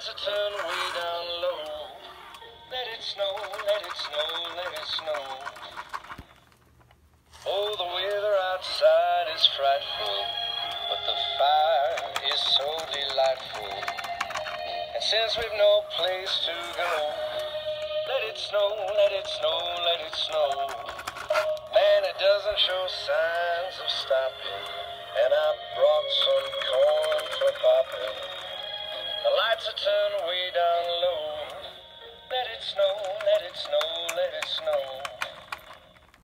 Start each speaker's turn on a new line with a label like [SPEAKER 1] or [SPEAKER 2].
[SPEAKER 1] lights are turned way down low. Let it snow, let it snow, let it snow. Oh, the weather outside is frightful, but the fire is so delightful. And since we've no place to go, let it snow, let it snow, let it snow. Man, it doesn't show signs of stopping, and I brought some corn for popping. The lights are turned way down low. Let it snow, let it snow, let it snow.